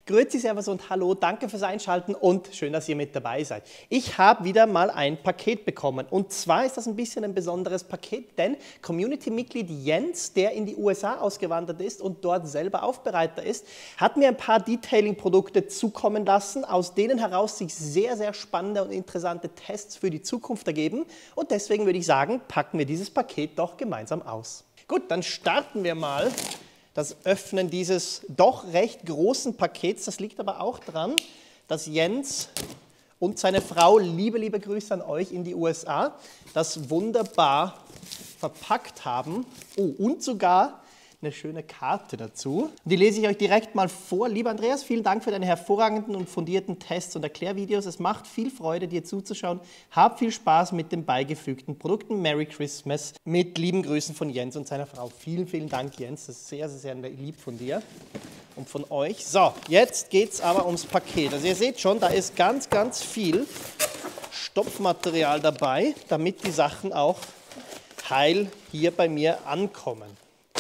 Grüezi, Servus und Hallo, danke fürs Einschalten und schön, dass ihr mit dabei seid. Ich habe wieder mal ein Paket bekommen und zwar ist das ein bisschen ein besonderes Paket, denn Community-Mitglied Jens, der in die USA ausgewandert ist und dort selber Aufbereiter ist, hat mir ein paar Detailing-Produkte zukommen lassen, aus denen heraus sich sehr, sehr spannende und interessante Tests für die Zukunft ergeben und deswegen würde ich sagen, packen wir dieses Paket doch gemeinsam aus. Gut, dann starten wir mal das Öffnen dieses doch recht großen Pakets. Das liegt aber auch daran, dass Jens und seine Frau, liebe Grüße an euch in die USA, das wunderbar verpackt haben. Oh, und sogar eine schöne Karte dazu. Die lese ich euch direkt mal vor. Lieber Andreas, vielen Dank für deine hervorragenden und fundierten Tests und Erklärvideos. Es macht viel Freude, dir zuzuschauen. Hab viel Spaß mit den beigefügten Produkten. Merry Christmas. Mit lieben Grüßen von Jens und seiner Frau. Vielen Dank, Jens. Das ist sehr lieb von dir und von euch. So, jetzt geht es aber ums Paket. Also ihr seht schon, da ist ganz viel Stopfmaterial dabei, damit die Sachen auch heil hier bei mir ankommen.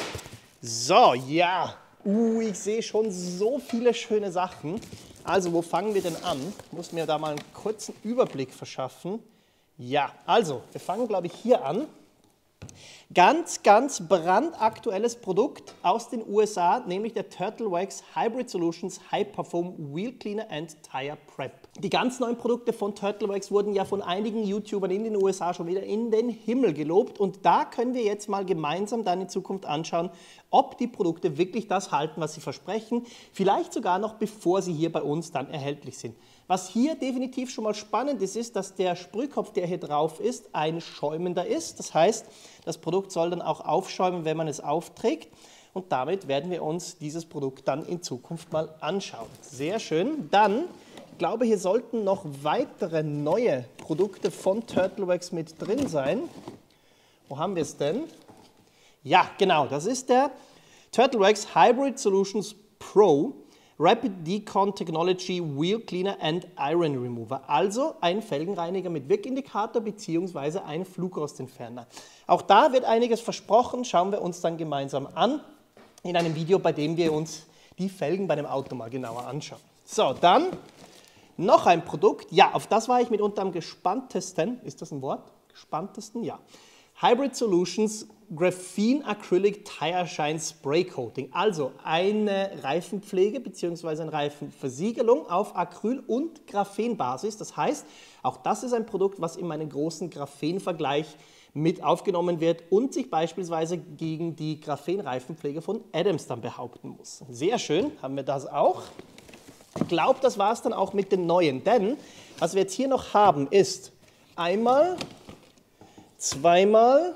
So, ja, ich sehe schon so viele schöne Sachen. Also, wo fangen wir denn an? Ich muss mir da mal einen kurzen Überblick verschaffen. Ja, also, wir fangen, glaube ich, hier an. Ganz brandaktuelles Produkt aus den USA, nämlich der Turtle Wax Hybrid Solutions High Perform Wheel Cleaner and Tire Prep. Die ganz neuen Produkte von Turtle Wax wurden ja von einigen YouTubern in den USA schon wieder in den Himmel gelobt und da können wir jetzt mal gemeinsam dann in Zukunft anschauen, ob die Produkte wirklich das halten, was sie versprechen, vielleicht sogar noch bevor sie hier bei uns dann erhältlich sind. Was hier definitiv schon mal spannend ist, ist, dass der Sprühkopf, der hier drauf ist, ein schäumender ist. Das heißt, das Produkt soll dann auch aufschäumen, wenn man es aufträgt. Und damit werden wir uns dieses Produkt dann in Zukunft mal anschauen. Sehr schön. Dann, ich glaube, hier sollten noch weitere neue Produkte von Turtle Wax mit drin sein. Wo haben wir es denn? Ja, genau, das ist der Turtle Wax Hybrid Solutions Pro Rapid Decon Technology Wheel Cleaner and Iron Remover, also ein Felgenreiniger mit Wirkindikator bzw. ein Flugrostentferner. Auch da wird einiges versprochen, schauen wir uns dann gemeinsam an in einem Video, bei dem wir uns die Felgen bei dem Auto mal genauer anschauen. So, dann noch ein Produkt, ja, auf das war ich mitunter am gespanntesten, ist das ein Wort? Gespanntesten? Ja. Hybrid Solutions Graphene Acrylic Tire Shine Spray Coating, also eine Reifenpflege bzw. eine Reifenversiegelung auf Acryl- und Graphenbasis. Das heißt, auch das ist ein Produkt, was in meinen großen Graphenvergleich mit aufgenommen wird und sich beispielsweise gegen die Graphenreifenpflege von Adams dann behaupten muss. Sehr schön, haben wir das auch. Ich glaube, das war es dann auch mit den neuen, denn was wir jetzt hier noch haben ist einmal, zweimal,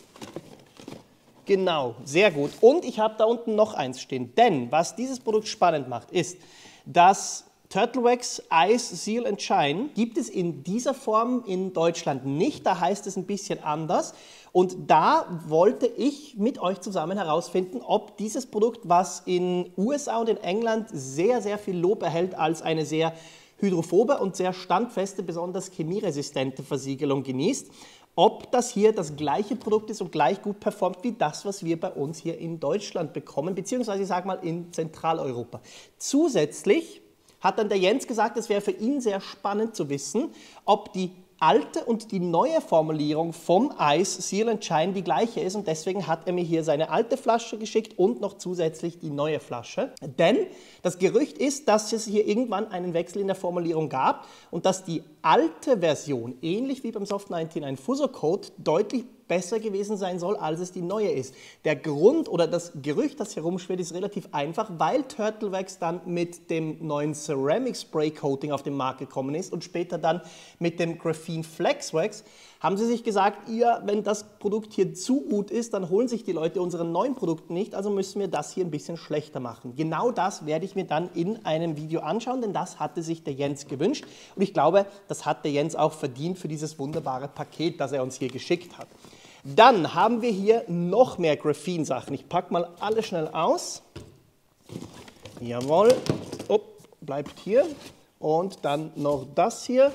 genau, sehr gut. Und ich habe da unten noch eins stehen, denn was dieses Produkt spannend macht, ist, dass Turtle Wax Ice Seal and Shine gibt es in dieser Form in Deutschland nicht, da heißt es ein bisschen anders. Und da wollte ich mit euch zusammen herausfinden, ob dieses Produkt, was in USA und in England sehr viel Lob erhält als eine sehr hydrophobe und sehr standfeste, besonders chemieresistente Versiegelung genießt, ob das hier das gleiche Produkt ist und gleich gut performt wie das, was wir bei uns hier in Deutschland bekommen, beziehungsweise ich sage mal in Zentraleuropa. Zusätzlich hat dann der Jens gesagt, es wäre für ihn sehr spannend zu wissen, ob die alte und die neue Formulierung vom Ice Seal and Shine die gleiche ist und deswegen hat er mir hier seine alte Flasche geschickt und noch zusätzlich die neue Flasche. Denn das Gerücht ist, dass es hier irgendwann einen Wechsel in der Formulierung gab und dass die alte Version, ähnlich wie beim Soft 99 Fuso Coat, deutlich besser gewesen sein soll, als es die neue ist. Der Grund oder das Gerücht, das herumschwirrt, ist relativ einfach, weil Turtle Wax dann mit dem neuen Ceramic Spray Coating auf den Markt gekommen ist und später dann mit dem Graphene Flex Wax, haben sie sich gesagt, wenn das Produkt hier zu gut ist, dann holen sich die Leute unsere neuen Produkte nicht, also müssen wir das hier ein bisschen schlechter machen. Genau das werde ich mir dann in einem Video anschauen, denn das hatte sich der Jens gewünscht und ich glaube, das hat der Jens auch verdient für dieses wunderbare Paket, das er uns hier geschickt hat. Dann haben wir hier noch mehr Graphene-Sachen. Ich packe mal alle schnell aus. Jawohl, bleibt hier. Und dann noch das hier.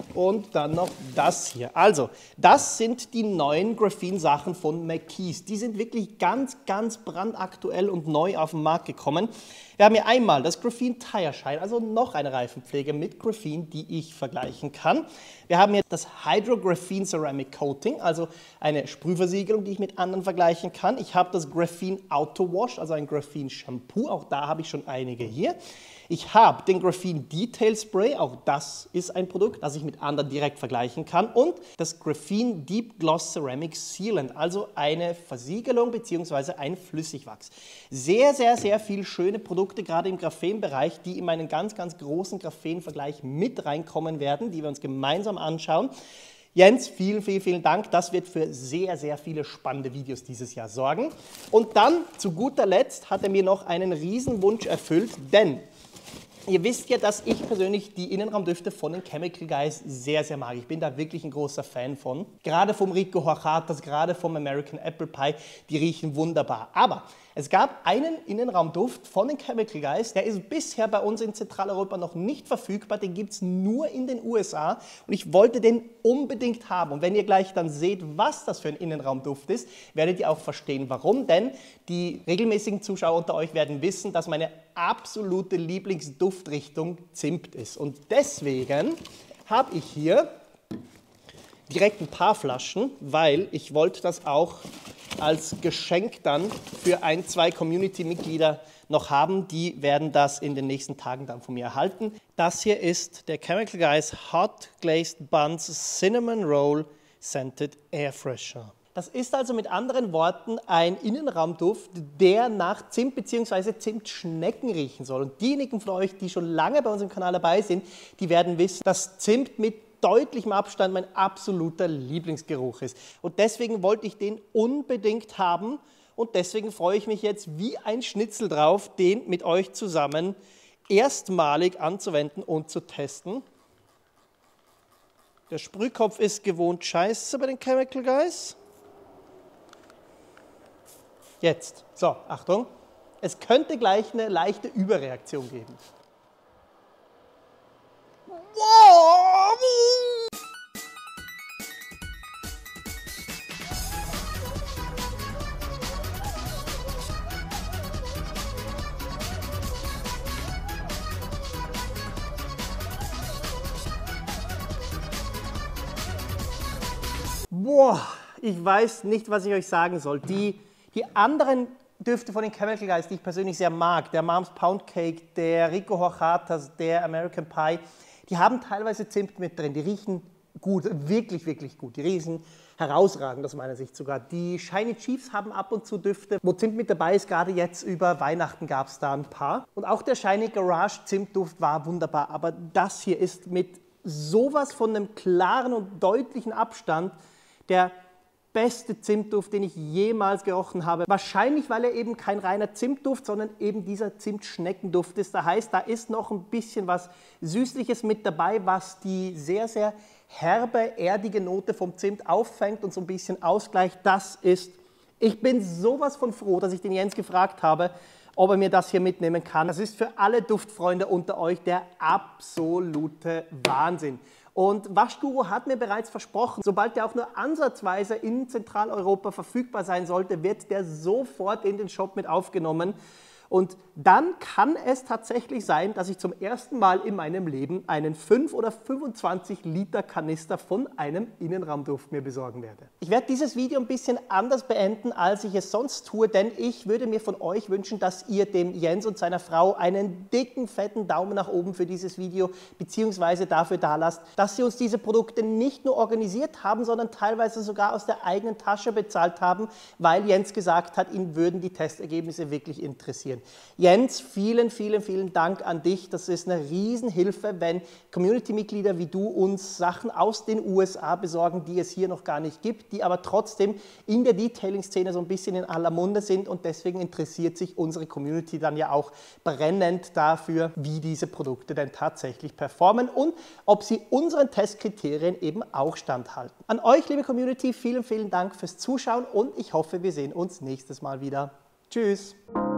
und dann noch das hier. Also, das sind die neuen Graphene-Sachen von McKees. Die sind wirklich ganz, ganz brandaktuell und neu auf den Markt gekommen. Wir haben hier einmal das Graphene Tire Shine, also noch eine Reifenpflege mit Graphene, die ich vergleichen kann. Wir haben hier das Hydro Graphene Ceramic Coating, also eine Sprühversiegelung, die ich mit anderen vergleichen kann. Ich habe das Graphene Auto Wash, also ein Graphene Shampoo, auch da habe ich schon einige hier. Ich habe den Graphene Detail Spray, auch das ist ein Produkt, das ich mit anderen direkt vergleichen kann. Und das Graphene Deep Gloss Ceramic Sealant, also eine Versiegelung bzw. ein Flüssigwachs. Sehr, sehr, sehr viele schöne Produkte, gerade im Graphenbereich, die in meinen ganz, ganz großen Graphenvergleich mit reinkommen werden, die wir uns gemeinsam anschauen. Jens, vielen, vielen, vielen Dank. Das wird für sehr, sehr viele spannende Videos dieses Jahr sorgen. Und dann, zu guter Letzt, hat er mir noch einen Riesenwunsch erfüllt, denn ihr wisst ja, dass ich persönlich die Innenraumdüfte von den Chemical Guys sehr, sehr mag. Ich bin da wirklich ein großer Fan von. Gerade vom Rico Hojatas, gerade vom American Apple Pie, die riechen wunderbar. Aber es gab einen Innenraumduft von den Chemical Guys, der ist bisher bei uns in Zentraleuropa noch nicht verfügbar. Den gibt es nur in den USA und ich wollte den unbedingt haben. Und wenn ihr gleich dann seht, was das für ein Innenraumduft ist, werdet ihr auch verstehen, warum. Denn die regelmäßigen Zuschauer unter euch werden wissen, dass meine absolute Lieblingsduftrichtung Zimt ist. Und deswegen habe ich hier direkt ein paar Flaschen, weil ich wollte das auch als Geschenk dann für ein, zwei Community-Mitglieder noch haben. Die werden das in den nächsten Tagen dann von mir erhalten. Das hier ist der Chemical Guys Hot Glazed Buns Cinnamon Roll Scented Air Freshener. Das ist also mit anderen Worten ein Innenraumduft, der nach Zimt bzw. Zimtschnecken riechen soll. Und diejenigen von euch, die schon lange bei unserem Kanal dabei sind, die werden wissen, dass Zimt mit deutlichem Abstand mein absoluter Lieblingsgeruch ist. Und deswegen wollte ich den unbedingt haben und deswegen freue ich mich jetzt wie ein Schnitzel drauf, den mit euch zusammen erstmalig anzuwenden und zu testen. Der Sprühkopf ist gewohnt scheiße bei den Chemical Guys. Jetzt, so, Achtung, es könnte gleich eine leichte Überreaktion geben. Boah, ich weiß nicht, was ich euch sagen soll. Die anderen Düfte von den Chemical Guys, die ich persönlich sehr mag, der Mom's Pound Cake, der Rico Hojatas, der American Pie, die haben teilweise Zimt mit drin. Die riechen gut, wirklich, wirklich gut. Die riechen herausragend aus meiner Sicht sogar. Die Shiny Chiefs haben ab und zu Düfte, wo Zimt mit dabei ist. Gerade jetzt über Weihnachten gab es da ein paar. Und auch der Shiny Garage Zimtduft war wunderbar. Aber das hier ist mit sowas von einem klaren und deutlichen Abstand der beste Zimtduft, den ich jemals gerochen habe. Wahrscheinlich, weil er eben kein reiner Zimtduft, sondern eben dieser Zimtschneckenduft ist. Das heißt, da ist noch ein bisschen was Süßliches mit dabei, was die sehr, sehr herbe, erdige Note vom Zimt auffängt und so ein bisschen ausgleicht. Ich bin sowas von froh, dass ich den Jens gefragt habe, ob er mir das hier mitnehmen kann. Das ist für alle Duftfreunde unter euch der absolute Wahnsinn. Und Waschguru hat mir bereits versprochen, sobald der auch nur ansatzweise in Zentraleuropa verfügbar sein sollte, wird der sofort in den Shop mit aufgenommen. Und dann kann es tatsächlich sein, dass ich zum ersten Mal in meinem Leben einen 5 oder 25 Liter Kanister von einem Innenraumduft mir besorgen werde. Ich werde dieses Video ein bisschen anders beenden, als ich es sonst tue, denn ich würde mir von euch wünschen, dass ihr dem Jens und seiner Frau einen dicken, fetten Daumen nach oben für dieses Video bzw. dafür dalasst, dass sie uns diese Produkte nicht nur organisiert haben, sondern teilweise sogar aus der eigenen Tasche bezahlt haben, weil Jens gesagt hat, ihn würden die Testergebnisse wirklich interessieren. Jens, vielen, vielen, vielen Dank an dich. Das ist eine Riesenhilfe, wenn Community-Mitglieder wie du uns Sachen aus den USA besorgen, die es hier noch gar nicht gibt, die aber trotzdem in der Detailing-Szene so ein bisschen in aller Munde sind und deswegen interessiert sich unsere Community dann ja auch brennend dafür, wie diese Produkte denn tatsächlich performen und ob sie unseren Testkriterien eben auch standhalten. An euch, liebe Community, vielen, vielen Dank fürs Zuschauen und ich hoffe, wir sehen uns nächstes Mal wieder. Tschüss!